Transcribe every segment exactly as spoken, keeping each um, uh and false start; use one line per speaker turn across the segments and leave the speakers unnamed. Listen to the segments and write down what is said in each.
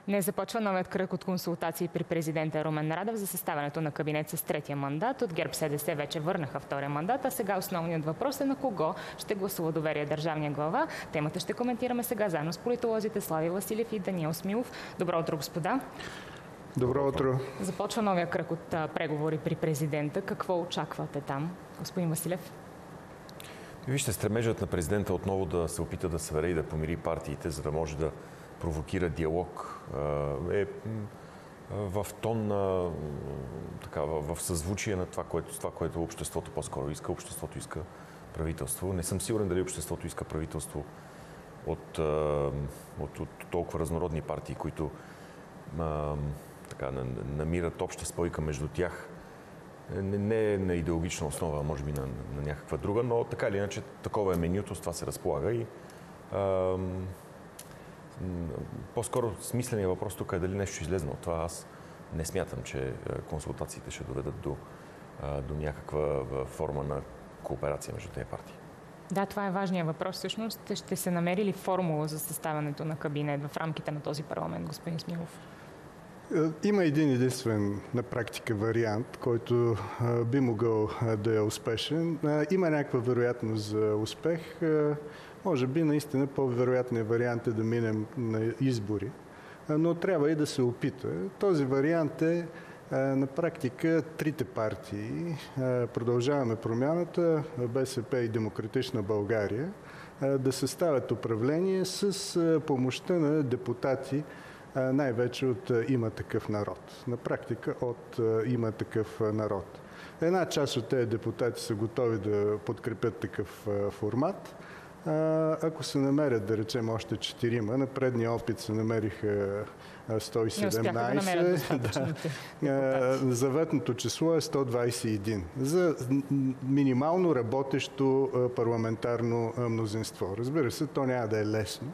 Не започва новият кръг от консултации при президента Румен Радев за съставянето на кабинет с третия мандат. От ГЕРБ СДС вече върнаха втория мандат, а сега основният въпрос е на кого ще гласува доверие държавния глава. Темата ще коментираме сега заедно с политолозите Слави Василев и Даниел Смилов. Добро утро, господа!
Добро утро!
Започва новия кръг от преговори при президента. Какво очаквате там, господин Василев?
Вижте, стремежът на президента отново да се опита да събере и да помири партиите, за да може да провокира диалог, е в тон на така, в съзвучие на това, което, това, което обществото по-скоро иска. Обществото иска правителство. Не съм сигурен дали обществото иска правителство от, от, от толкова разнородни партии, които а, така, намират обща спойка между тях. Не, не на идеологична основа, а може би на, на някаква друга, но така или иначе такова е менюто, с това се разполага и а, по-скоро смисленият въпрос тук е дали нещо ще излезе от това. Аз не смятам, че консултациите ще доведат до, до някаква форма на кооперация между тези партии.
Да, това е важният въпрос. Всъщност ще се намери ли формула за съставянето на кабинет в рамките на този парламент, господин Смилов?
Има един единствен на практика вариант, който а, би могъл а, да е успешен. А, има някаква вероятност за успех. А, може би наистина по-вероятният вариант е да минем на избори, а, но трябва и да се опита. Този вариант е а, на практика трите партии. А, Продължаваме промяната, БСП и Демократична България, а, да съставят управление с а, помощта на депутати, най-вече от Има такъв народ. На практика от Има такъв народ. Една част от тези депутати са готови да подкрепят такъв формат. Ако се намерят, да речем, още четирима, на предния опит се намериха сто и седемнайсет. Да. Заветното число е сто двайсет и един. За минимално работещо парламентарно мнозинство. Разбира се, то няма да е лесно,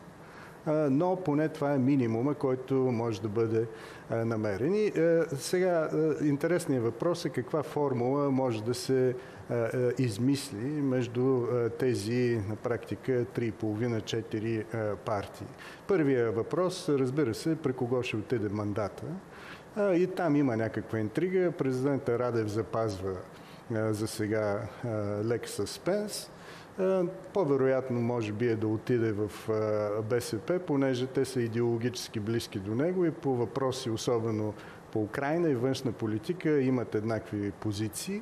но поне това е минимума, който може да бъде намерен. И сега интересният въпрос е каква формула може да се измисли между тези на практика три и половина-четири партии. Първият въпрос, разбира се, при кого ще отиде мандата. И там има някаква интрига. Президента Радев запазва за сега лек съспенс. По-вероятно може би е да отиде в БСП, понеже те са идеологически близки до него и по въпроси, особено по Украйна и външна политика, имат еднакви позиции.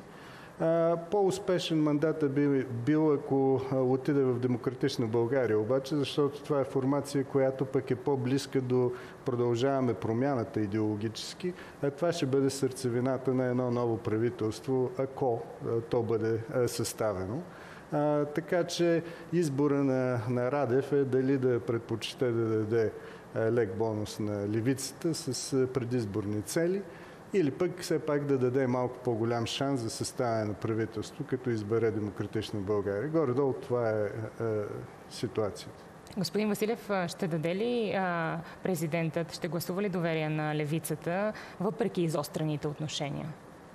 По-успешен мандат би бил, ако отиде в Демократична България, обаче, защото това е формация, която пък е по-близка до Продължаваме промяната идеологически, а това ще бъде сърцевината на едно ново правителство, ако то бъде съставено. А, така че избора на, на Радев е дали да предпочете да даде а, лек бонус на левицата с а, предизборни цели или пък все пак да даде малко по-голям шанс за съставяне на правителство, като избере Демократична България. Горе-долу това е а, ситуацията.
Господин Василев, ще даде ли а, президентът, ще гласува ли доверие на левицата, въпреки изострените отношения?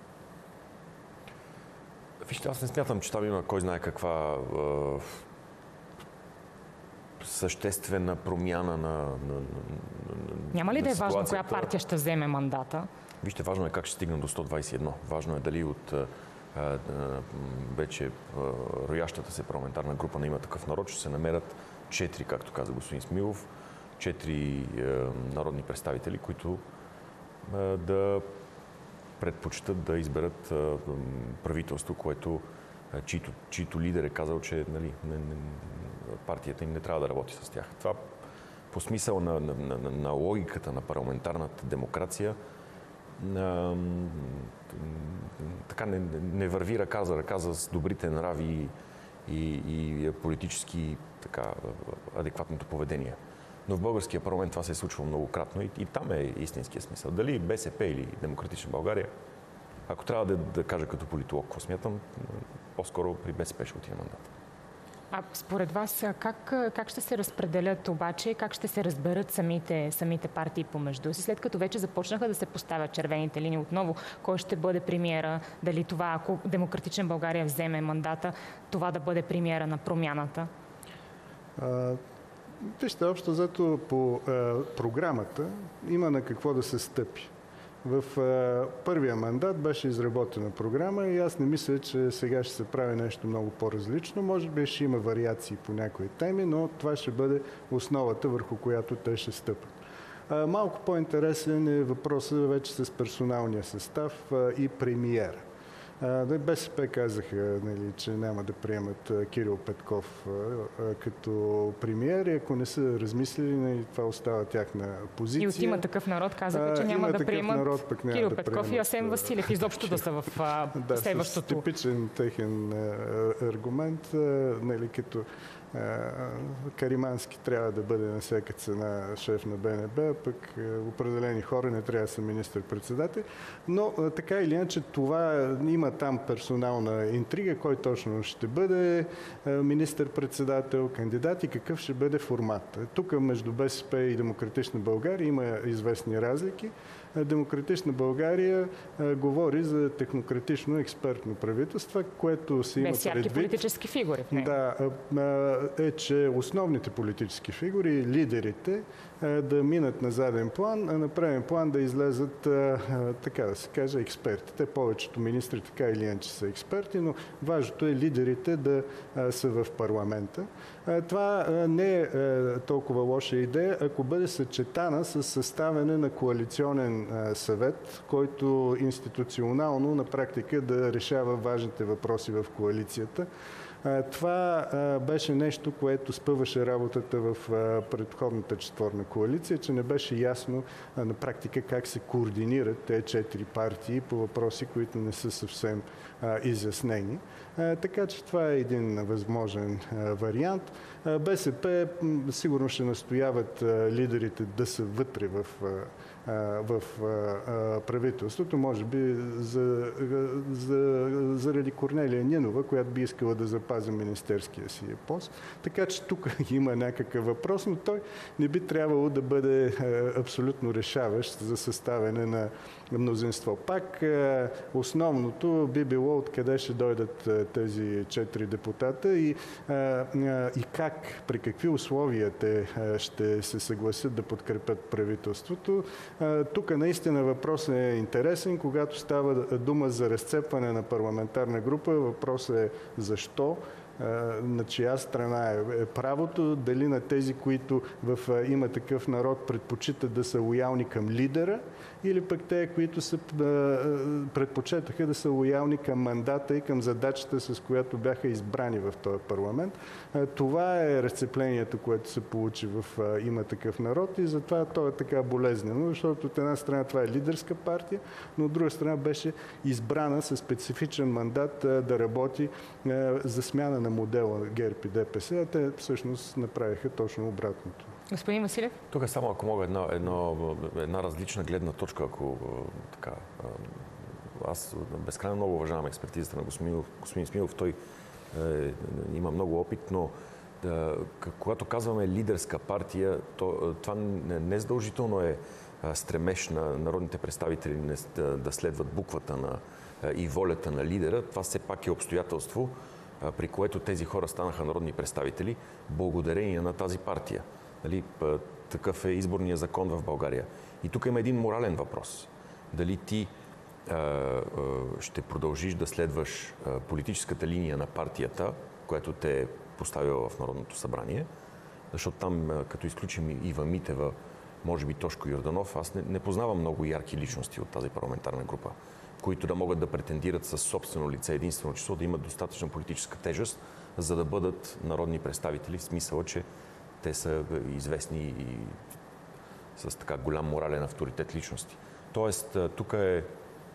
Вижте, аз не смятам, че там има кой знае каква е, съществена промяна на, на, на
Няма ли
на
да е важно коя партия ще вземе мандата?
Вижте, важно е как ще стигне до сто двайсет и едно. Важно е дали от а, а, вече а, роящата се парламентарна група на Има такъв народ ще се намерят четири, както каза господин Смилов, четири а, народни представители, които а, да предпочитат да изберат а, правителство, което, а, чието, чието лидер е казал, че нали, не, не, партията им не трябва да работи с тях. Това по смисъл на, на, на, на логиката на парламентарната демокрация а, така не, не върви ръка за ръка с добрите нрави и, и, и политически така, адекватното поведение. Но в българския парламент това се е случвало многократно и, и там е истинския смисъл. Дали БСП или Демократична България, ако трябва да, да кажа като политолог, какво смятам, по-скоро при БСП ще отиде мандат.
А според вас как, как ще се разпределят обаче, как ще се разберат самите, самите партии помежду си, след като вече започнаха да се поставят червените линии отново, кой ще бъде премиера, дали това, ако Демократична България вземе мандата, това да бъде премиера на промяната?
А... Вижте, общо взето по а, програмата има на какво да се стъпи. В а, първия мандат беше изработена програма и аз не мисля, че сега ще се прави нещо много по-различно. Може би ще има вариации по някои теми, но това ще бъде основата, върху която те ще стъпат. А, малко по-интересен е въпросът вече с персоналния състав а, и премиера. БСП казаха, нали, че няма да приемат Кирил Петков а, а, като премиер и ако не са размислили, нали, това остава тяхна позиция.
И от Има такъв народ казаха, че няма да приемат народ, пък няма Кирил да Петков приемат, и Асен Василев изобщо да са в а,
да,
следващото.
Да, типичен техен а, аргумент, а, нали, като Каримански трябва да бъде на всяка цена шеф на БНБ, пък определени хора не трябва да са министър-председател. Но така или иначе това има там персонална интрига, кой точно ще бъде министър-председател, кандидат и какъв ще бъде формат. Тук между БСП и Демократична България има известни разлики. Демократична България а, говори за технократично експертно правителство, което се има
без всяки
предвид.
Политически фигури в него.
Да, а, е, че основните политически фигури, лидерите, а, да минат на заден план, а на преден план да излезат, а, а, така да се каже, експертите. Повечето министри така или иначе са експерти, но важното е лидерите да а, са в парламента. А, това а, не е а, толкова лоша идея, ако бъде съчетана с съставяне на коалиционен съвет, който институционално на практика да решава важните въпроси в коалицията. Това беше нещо, което спъваше работата в предходната четворна коалиция, че не беше ясно на практика как се координират тези четири партии по въпроси, които не са съвсем изяснени. Така че това е един възможен вариант. БСП сигурно ще настояват лидерите да са вътре в в правителството, може би за, за, заради Корнелия Нинова, която би искала да запази министерския си пост. Така че тук има някакъв въпрос, но той не би трябвало да бъде абсолютно решаващ за съставяне на мнозинство. Пак основното би било откъде ще дойдат тези четири депутата и, и как, при какви условия те ще се съгласят да подкрепят правителството. Тук наистина въпросът е интересен. Когато става дума за разцепване на парламентарна група, въпросът е защо, на чия страна е правото, дали на тези, които в Има такъв народ предпочитат да са лоялни към лидера, или пък те, които са, предпочетаха да са лоялни към мандата и към задачата, с която бяха избрани в този парламент. Това е разцеплението, което се получи в Има такъв народ и затова то е така болезнено, защото от една страна това е лидерска партия, но от друга страна беше избрана със специфичен мандат да работи за смяна на модела ГЕРБ и ДПС, а те всъщност направиха точно обратното.
Господин Василев?
Тук само ако мога една, една, една различна гледна точка, ако така... Аз безкрайно много уважавам експертизата на господин, господин Смилов. Той е, има много опит, но да, когато казваме лидерска партия, то, това не задължително е стремеж на народните представители да, да следват буквата на, и волята на лидера. Това все пак е обстоятелство, при което тези хора станаха народни представители благодарение на тази партия. Нали, такъв е изборният закон в България. И тук има един морален въпрос. Дали ти а, а, ще продължиш да следваш а, политическата линия на партията, която те е поставила в Народното събрание, защото там, а, като изключим Ива Митева, може би Тошко Йорданов, аз не, не познавам много ярки личности от тази парламентарна група, които да могат да претендират със собствено лице единствено число, да имат достатъчна политическа тежест, за да бъдат народни представители, в смисъла, че те са известни и с така голям морален авторитет личности. Тоест, тук е,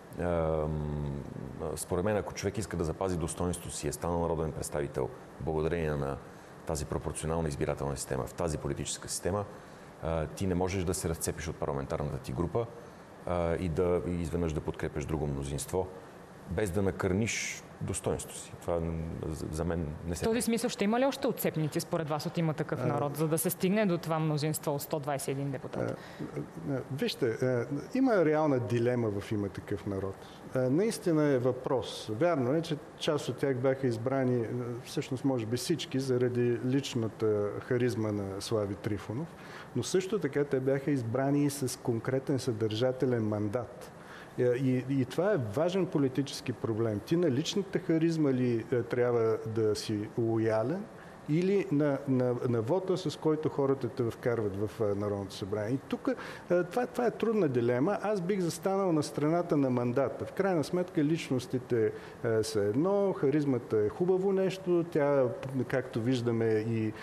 според мен, ако човек иска да запази достоинството си, е станал народен представител благодарение на тази пропорционална избирателна система, в тази политическа система, ти не можеш да се разцепиш от парламентарната ти група и да и изведнъж да подкрепиш друго мнозинство, без да накърниш достоинство си. Това за мен не се...
В този смисъл ще има ли още отцепници според вас от Има такъв народ, за да се стигне до това мнозинство от сто двадесет и един депутата?
Вижте, има реална дилема в Има такъв народ. Наистина е въпрос. Вярно е, че част от тях бяха избрани, всъщност може би всички, заради личната харизма на Слави Трифонов, но също така те бяха избрани и с конкретен съдържателен мандат. И, и това е важен политически проблем. Ти на личната харизма ли трябва да си лоялен или на, на, на вота, с който хората те вкарват в Народното събрание. И тук това, това е трудна дилема. Аз бих застанал на страната на мандата. В крайна сметка личностите е, са едно, харизмата е хубаво нещо, тя, както виждаме, и е,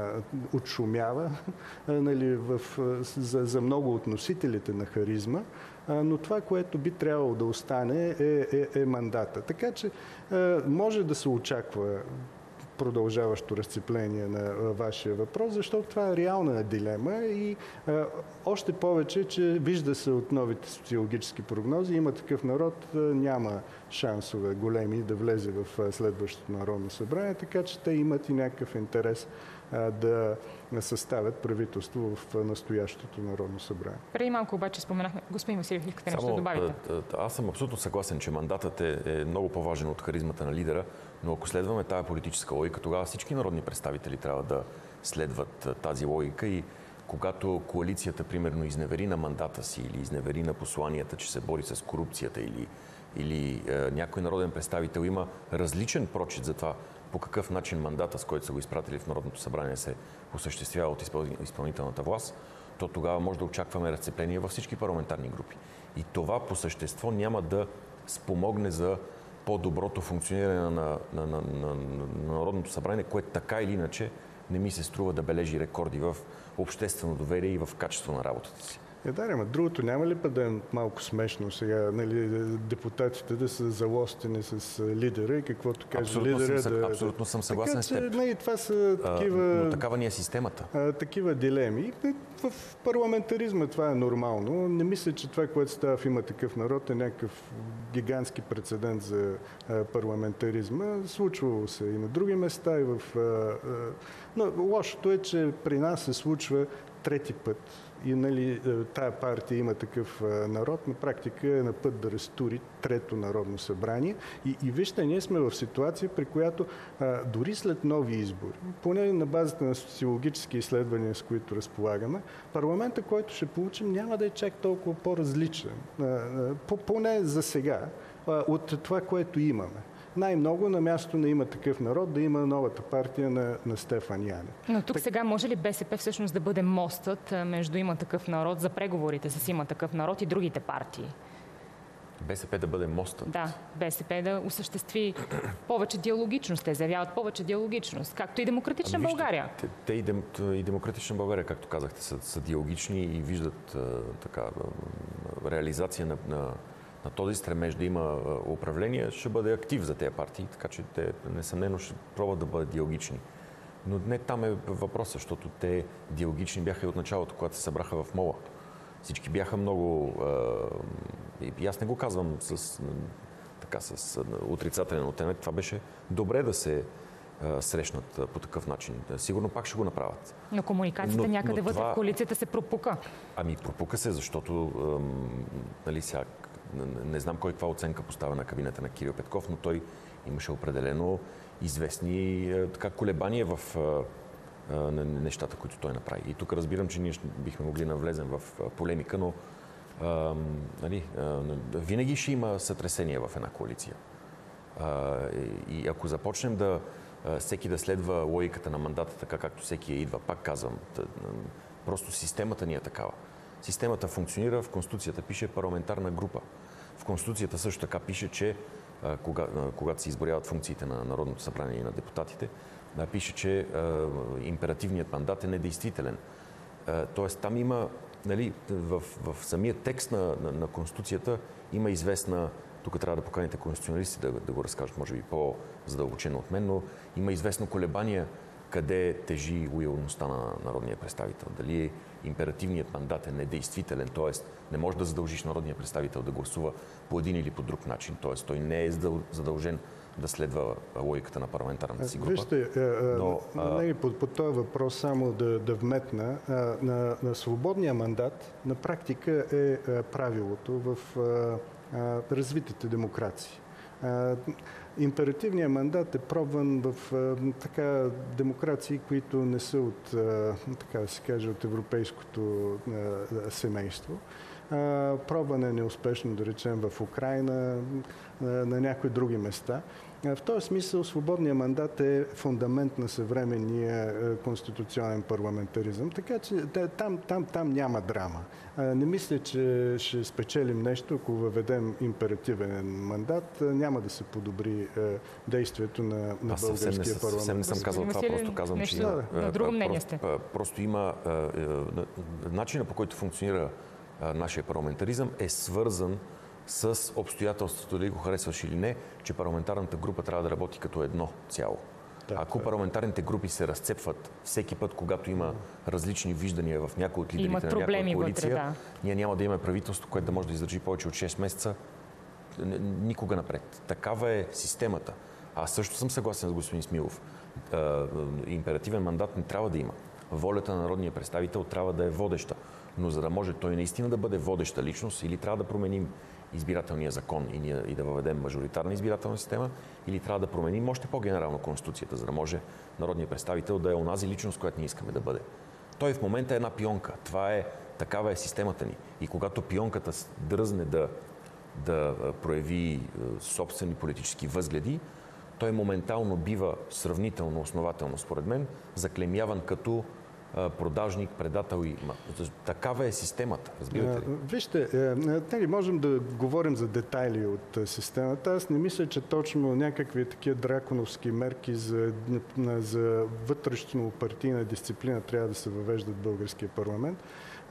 отшумява е, нали, в, за, за много от носителите на харизма. Но това, което би трябвало да остане, е, е, е мандата. Така че е, може да се очаква продължаващо разцепление на вашия въпрос, защото това е реална дилема и а, още повече, че вижда се от новите социологически прогнози, Има такъв народ, а, няма шансове големи да влезе в следващото Народно събрание, така че те имат и някакъв интерес а, да съставят правителство в настоящото Народно събрание.
Преди малко обаче споменахме, господин Василев, искате нещо да добавите?
Аз съм абсолютно съгласен, че мандатът е, е много по-важен от харизмата на лидера, но ако следваме тая политическа логика, тогава всички народни представители трябва да следват тази логика и когато коалицията, примерно, изневери на мандата си или изневери на посланията, че се бори с корупцията или, или е, някой народен представител има различен прочит за това по какъв начин мандата, с който са го изпратили в Народното събрание, се осъществява от изпълнителната власт, то тогава може да очакваме разцепление във всички парламентарни групи. И това по същество няма да спомогне за по-доброто функциониране на, на, на, на, на Народното събрание, което така или иначе не ми се струва да бележи рекорди в обществено доверие и в качество на работата си.
Е, да, ама другото няма ли път да е малко смешно сега, нали, депутатите да са залостени с лидера и каквото каже
абсолютно
лидера
съм,
да...
Абсолютно съм съгласен
така,
с теб.
Не, това са такива...
А, но такава ни е системата.
А, такива дилеми. В парламентаризма това е нормално. Не мисля, че това, което става в Има такъв народ, е някакъв гигантски прецедент за а, парламентаризма. Случвало се и на други места, и в... А, а... Но лошото е, че при нас се случва трети път. И нали, тая партия Има такъв народ, на практика е на път да разтури трето Народно събрание. И, и вижте, ние сме в ситуация, при която а, дори след нови избори, поне на базата на социологически изследвания, с които разполагаме, парламента, който ще получим, няма да е чак толкова по-различен, а, а, по, поне за сега, а, от това, което имаме. Най-много на място на Има такъв народ да има новата партия на, на Стефан Янев.
Но тук так... сега може ли БСП всъщност да бъде мостът между Има такъв народ за преговорите с Има такъв народ и другите партии?
БСП да бъде мостът?
Да, БСП да осъществи повече диалогичност. Те заявяват повече диалогичност, както и Демократична ами, България.
Те, те и, дем, и Демократична България, както казахте, са, са диалогични и виждат а, така, а, реализация на, на на този стремеж да има управление, ще бъде актив за тези партии, така че те несъмнено ще пробват да бъдат диалогични. Но не там е въпросът, защото те диалогични бяха и от началото, когато се събраха в МОЛА. Всички бяха много... И аз не го казвам с, така, с отрицателен оттенък. Това беше добре да се срещнат по такъв начин. Сигурно пак ще го направят.
Но комуникацията но, някъде но вътре това... в коалицията се пропука.
Ами пропука се, защото нали, сега не знам кой каква оценка поставя на кабинета на Кирил Петков, но той имаше определено известни така, колебания в а, на нещата, които той направи. И тук разбирам, че ние бихме могли да навлезем в полемика, но а, нали, а, винаги ще има сътресения в една коалиция. А, и ако започнем да всеки да следва логиката на мандата, така както всеки идва, пак казвам, просто системата ни е такава. Системата функционира, в Конституцията пише парламентарна група. В Конституцията също така пише, че а, кога, а, когато се изборяват функциите на Народното събрание и на депутатите, да, пише, че а, императивният мандат е недействителен. А, тоест там има, нали, в, в самия текст на, на, на Конституцията има известна, тук трябва да поканите конституционалисти да, да го разкажат, може би по-задълбочено от мен, но има известно колебание къде тежи лоялността на народния представител. Дали императивният мандат е недействителен, т.е. не може да задължиш народния представител да гласува по един или по друг начин, т.е. той не е задължен да следва логиката на парламентарната си група.
Вижте, но, а... по, по този въпрос само да, да вметна, на, на свободния мандат на практика е правилото в а, развитите демокрации. А, императивният мандат е пробван в а, така демокрации, които не са от, а, така да се каже, от европейското а, семейство. А, пробван е неуспешно, да речем, в Украйна, а, на някои други места. В този смисъл свободният мандат е фундамент на съвременния конституционен парламентаризъм, така че там, там, там няма драма. Не мисля, че ще спечелим нещо, ако въведем императивен мандат. Няма да се подобри действието на, на българския
не,
парламент.
Съвсем не съм казал това, просто казвам, че
на, на друго мнение сте.
Просто, просто има начина, по който функционира нашия парламентаризъм е свързан с обстоятелството, дали го харесваш или не, че парламентарната група трябва да работи като едно цяло. Да, Ако да. парламентарните групи се разцепват всеки път, когато има различни виждания в някои от лидерите на някоя коалиция, вътре, да. ние няма да имаме правителство, което да може да издържи повече от шест месеца никога напред. Такава е системата. Аз също съм съгласен с господин Смилов. Императивен мандат не трябва да има. Волята на народния представител трябва да е водеща. Но за да може той наистина да бъде водеща личност, или трябва да променим избирателния закон и, ние, и да въведем мажоритарна избирателна система, или трябва да променим още по-генерално Конституцията, за да може народният представител да е онази личност, която ние искаме да бъде. Той в момента е една пионка. Това е, такава е системата ни. И когато пионката дръзне да, да прояви собствени политически възгледи, той моментално бива сравнително основателно, според мен, заклемяван като продажник, предател и... Такава е системата, разбирате ли?
Вижте, нали, можем да говорим за детайли от системата. Аз не мисля, че точно някакви такива драконовски мерки за, за вътрешно партийна дисциплина трябва да се въвеждат в българския парламент.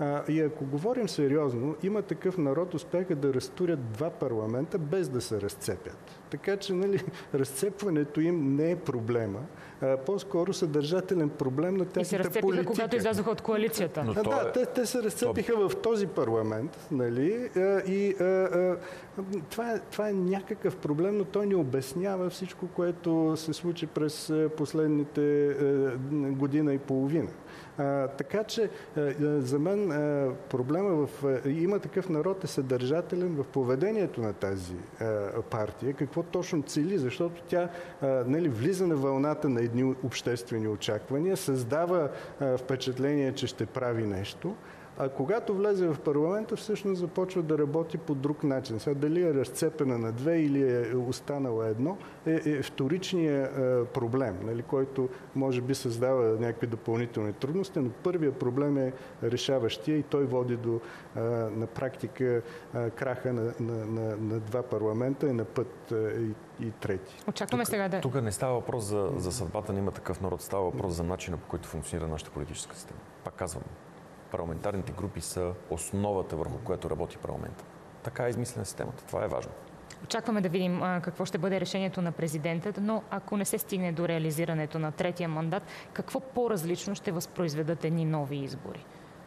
И ако говорим сериозно, има такъв народ, успяха да разтурят два парламента без да се разцепят. Така че, нали, разцепването им не е проблема. По-скоро съдържателен проблем на тяхната политика. И се разцепиха,
когато излязоха от коалицията.
Но да, е... те, те се разцепиха то... в този парламент, нали, и а, а, това, е, това е някакъв проблем, но той не обяснява всичко, което се случи през последните а, година и половина. А, така че а, за мен а, проблема в... А, има такъв народ е съдържателен в поведението на тази а, партия. Какво точно цели, защото тя а, нали, влиза на вълната на едни обществени очаквания, създава а, впечатление, че ще прави нещо, а когато влезе в парламента, всъщност започва да работи по друг начин. Сега дали е разцепена на две или е останала едно, е, е вторичният е, проблем, нали, който може би създава някакви допълнителни трудности, но първият проблем е решаващия и той води до е, на практика е, краха на, на, на, на два парламента и на път е, и, и трети.
Очакваме
тук,
сега да...
Тук не става въпрос за, за съдбата на Има такъв народ, става въпрос за начина, по който функционира нашата политическа система. Пак казвам, парламентарните групи са основата, върху която работи парламента. Така е измислена системата. Това е важно.
Очакваме да видим а, какво ще бъде решението на президента, но ако не се стигне до реализирането на третия мандат, какво по-различно ще възпроизведат едни нови избори?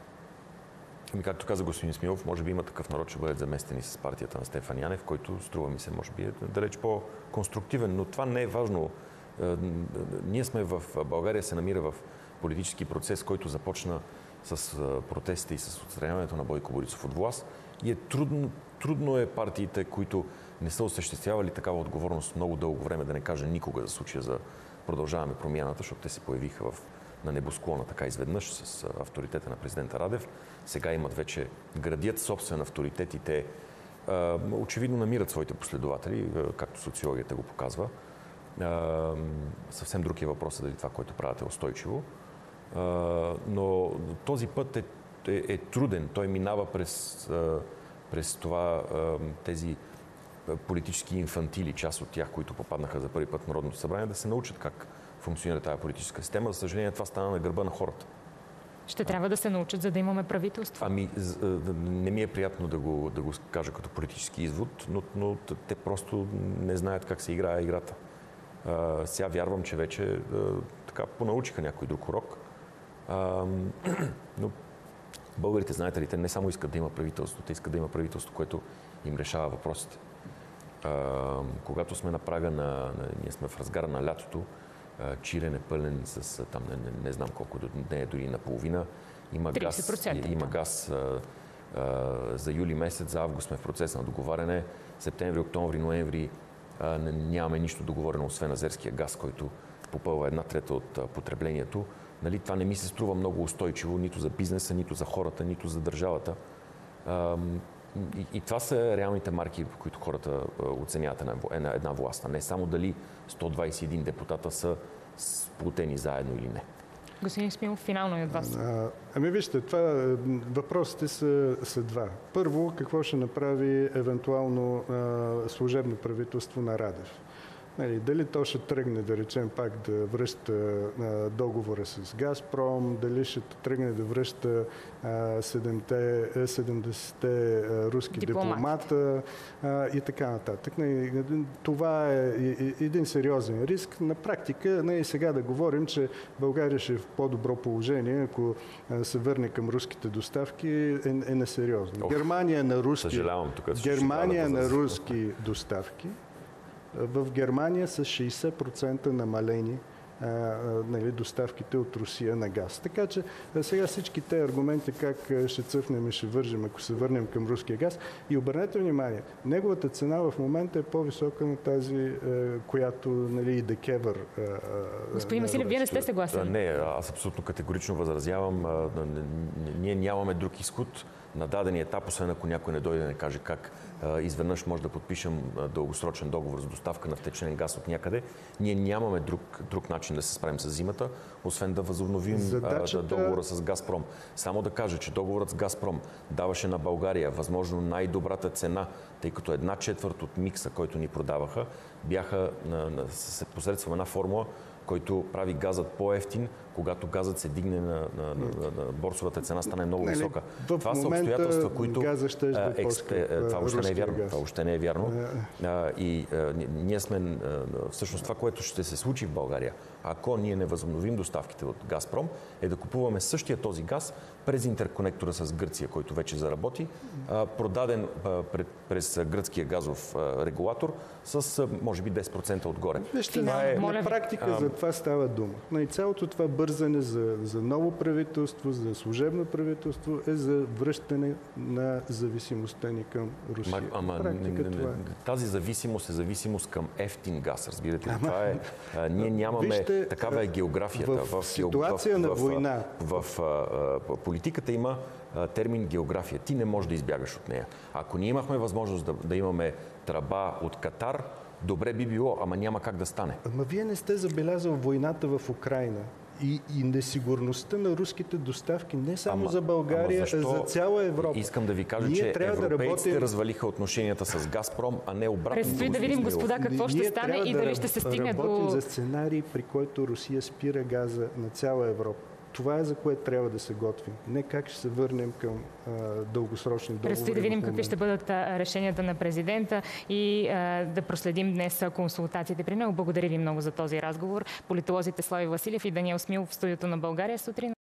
Ами, както каза господин Смилов, може би Има такъв народ, ще бъдат заместени с партията на Стефан Янев, който струва ми се, може би е далеч по-конструктивен, но това не е важно. Ние сме в България, се намира в политически процес, който започна с протестите и с отстраняването на Бойко Борисов от власт. И е трудно, трудно е партиите, които не са осъществявали такава отговорност много дълго време, да не кажа никога за случая за Продължаваме промяната, защото те се появиха в, на небосклона така изведнъж с авторитета на президента Радев. Сега имат вече, градят собствен авторитет и те а, очевидно намират своите последователи, както социологията го показва. А, съвсем друг е въпросът дали това, което правят е устойчиво. Uh, но този път е, е, е труден. Той минава през, uh, през това uh, тези политически инфантили, част от тях, които попаднаха за първи път в Народното събрание, да се научат как функционира тази политическа система. За съжаление, това стана на гърба на хората.
Ще трябва да се научат, за да имаме правителство.
Ами, не ми е приятно да го, да го кажа като политически извод, но, но те просто не знаят как се играе играта. Uh, сега вярвам, че вече uh, така понаучиха някой друг урок. А, но българите, знаете ли, те не само искат да има правителство, те искат да има правителство, което им решава въпросите. А, когато сме на прага на, на... Ние сме в разгара на лятото, а, Чирен е пълен с там не, не, не знам колко, не е дори наполовина. Има газ, има газ а, а, за юли месец, за август сме в процес на договаряне. Септември, октомври, ноември а, нямаме нищо договорено, освен азерския газ, който попълва една трета от а, потреблението. Нали, това не ми се струва много устойчиво, нито за бизнеса, нито за хората, нито за държавата. А, и, и това са реалните марки, по които хората а, оценяват една, една, една власт, а не само дали сто двадесет и един депутата са сплутени заедно или не.
Господин Исмаилов, финално и от вас.
А, ами вижте, това, въпросите са, са два. Първо, какво ще направи евентуално а, служебно правителство на Радев? Нали, дали то ще тръгне, да речем, пак да връща а, договора с Газпром, дали ще тръгне да връща а, седемдесетте руски дипломата а, и така нататък. Нали, това е един сериозен риск. На практика, нали, сега да говорим, че България ще е в по-добро положение, ако а, се върне към руските доставки, е, е несериозно.
Ох,
Германия на руски, Германия на руски доставки в Германия с шейсет процента намалени а, а, нали, доставките от Русия на газ. Така че сега всички те аргументи как ще цъфнем и ще вържем, ако се върнем към руския газ. И обърнете внимание, неговата цена в момента е по-висока на тази, а, която, нали, и Декевър.
Господин Василев, вие не сте съгласен?
Не, аз абсолютно категорично възразявам. Ние нямаме друг изход на даден етап, освен ако някой не дойде да не каже как изведнъж може да подпишем дългосрочен договор за доставка на втечнен газ от някъде. Ние нямаме друг, друг начин да се справим с зимата, освен да възобновим Задачата... договора с Газпром. Само да кажа, че договорът с Газпром даваше на България възможно най-добрата цена, тъй като една четвърт от микса, който ни продаваха, бяха на, на, посредством една формула, който прави газът по-евтин, когато газът се дигне на, на, на, на борсовата цена, стане много
Нали,
висока. Това са обстоятелства, които...
Газа ще е
ексте, това въобще не е вярно. Газ. Това въобще не е вярно. А, и а, ние сме... А, всъщност това, което ще се случи в България, ако ние не възобновим доставките от Газпром, е да купуваме същия този газ през интерконектора с Гърция, който вече заработи, а, продаден а, пред, през гръцкия газов а, регулатор с а, може би десет процента отгоре.
Вижте, е, на практика а, за това става дума. И цялото това бързане за, за ново правителство, за служебно правителство е за връщане на зависимостта ни към Русия.
Ама, ама практика, не, не, е. Тази зависимост е зависимост към ефтин газ, разбирате ли? Това е, а, ние нямаме...
Вижте,
такава е географията.
В, в ситуация в, в, на война.
В, в, в, в политиката има а, термин география. Ти не можеш да избягаш от нея. Ако ние имахме възможност да, да имаме тръба от Катар, добре би било, ама няма как да стане.
Ама вие не сте забелязал войната в Украйна и, и несигурността на руските доставки не само ама, за България, а за цяла Европа.
Искам да ви кажа, ние че европейците да работим... развалиха отношенията с Газпром, а не обратно.
Предстои да видим, господа, какво ще стане и дали ще се стигне до...
Работим за сценарий, при който Русия спира газа на цяла Европа. Това е за което трябва да се готвим. Не как ще се върнем към а, дългосрочни договори.
Предстои да видим какви ще бъдат а, решенията на президента и а, да проследим днес консултациите при него. Благодаря ви много за този разговор. Политолозите Слави Василев и Даниел Смилов в студиото на България сутрин.